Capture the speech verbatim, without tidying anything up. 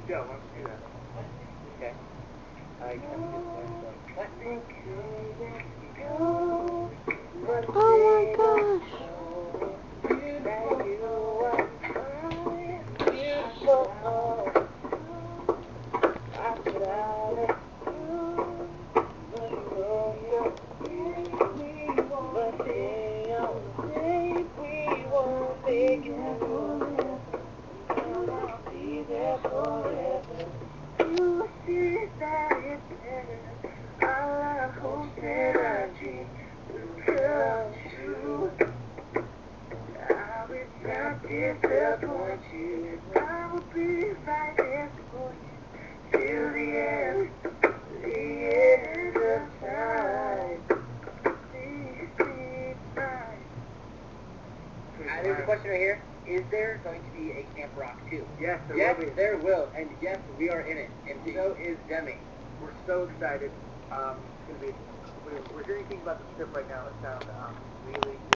Joe, why don't you do that? Okay. I can do that. I think Oh my gosh. Disappoint you, I will be right there for you till the end, the end of time. Please be mine. Uh, there's a question right here. Is there going to be a Camp Rock two? Yes, there yes, will be. There will, and yes, we are in it, and so is Demi. We're so excited. Um, it's gonna be. We're, we're hearing things about the script right now. It sounds um, really.